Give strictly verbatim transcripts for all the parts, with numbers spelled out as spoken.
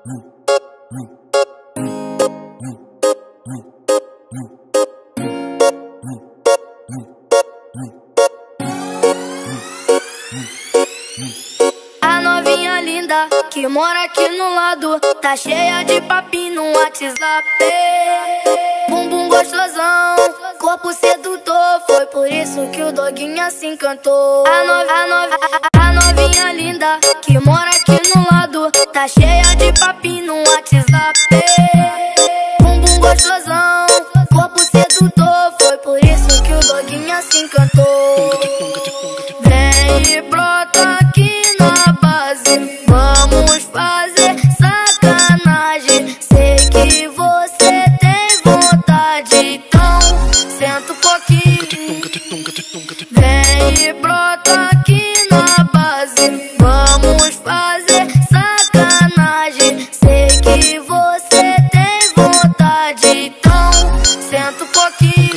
A novinha linda que mora aqui no lado tá cheia de papinho no WhatsApp. Bumbum gostosão, corpo sedutor, foi por isso que o doguinha se encantou. A, no, a, no, a novinha linda que mora aqui no lado tá cheia de papinho no WhatsApp. Bumbum gostosão, corpo sedutor, foi por isso que o doguinha se encantou. Vem e brota aqui na base, vamos fazer sacanagem. Sei que você tem vontade, então senta um pouquinho. Vem e brota aqui na base, vamos fazer sacanagem. Sei que você tem vontade, então senta um pouquinho.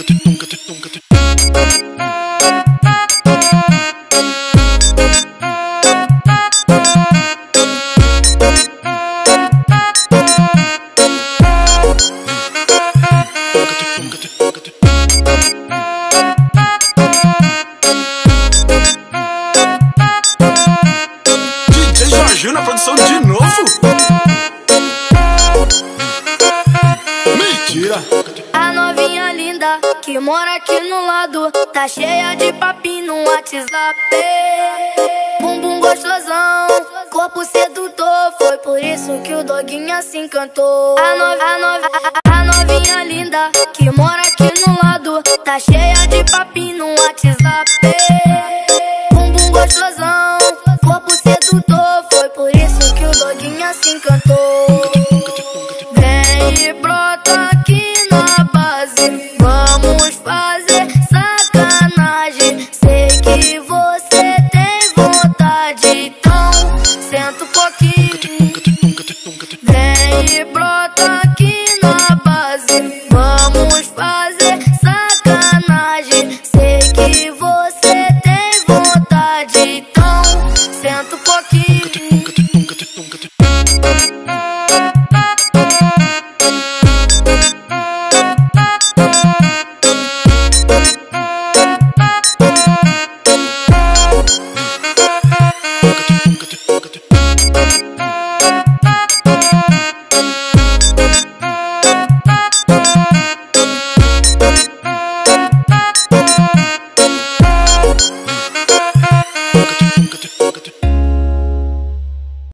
D J Jorginho na produção de novo? Mentira! A novinha linda que mora aqui no lado tá cheia de papinho no WhatsApp. Bumbum gostosão, corpo sedutor, foi por isso que o doguinha se encantou. A, no, a, no, a novinha linda que mora aqui no lado tá cheia de papinho no WhatsApp. Bumbum gostosão, corpo sedutor, foi por isso que o doguinha se encantou. Vem e brota aqui na base, vamos fazer sacanagem. Sei que você tem vontade, então senta um pouquinho. Vem e brota aqui na base, vamos fazer sacanagem. Sei que você tem vontade, então senta um pouquinho.